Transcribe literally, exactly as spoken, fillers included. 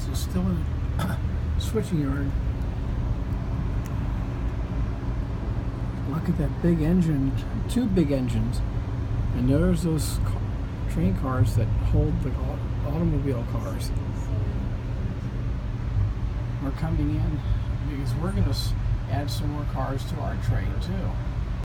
bus is still in the switching yard. Look at that big engine, two big engines. And there's those ca- train cars that hold the au- automobile cars. We're coming in because we're going to add some more cars to our train too.